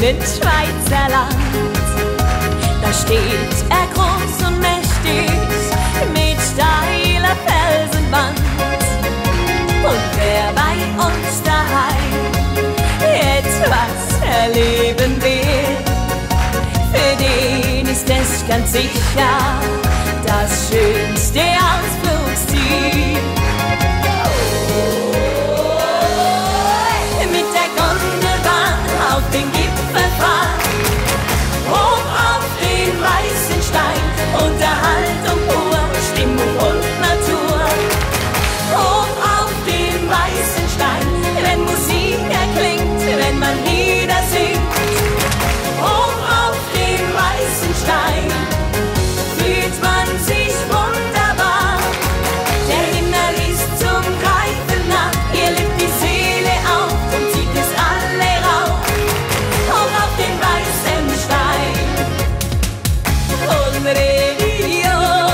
schönen Schweizerland. Da steht er groß und mächtig mit steiler Felsenwand. Und wer bei uns daheim etwas erleben will, für den ist es ganz sicher das schönste Ausflugsziel. Mit der Gondelbahn auf den Gipfel fahren, hoch auf den weißen Stein, Unterhaltung pur, Stimmung und Natur. Hoch auf den weißen Stein, wenn Musik erklingt, wenn man Lieder singt. Hoch auf den weißen Stein fühlt man sich wunderbar. Der Himmel ist zum Greifen nah, hier lebt die Seele auf und zieht es alle rauf. Hoch auf den weißen Stein. Und Radio,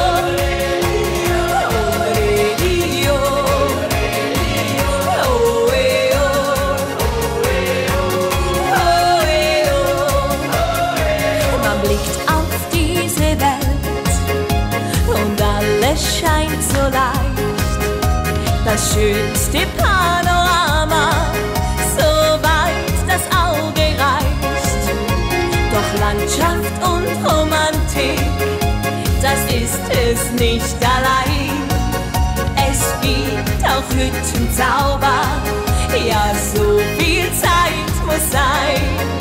man blickt auf diese Welt und alles scheint so leicht. Das schönste Panorama, so weit das Auge reicht. Doch Landschaft und Romantik, das ist es nicht allein. Es gibt auch Hüttenzauber, ja, so viel Zeit muss sein.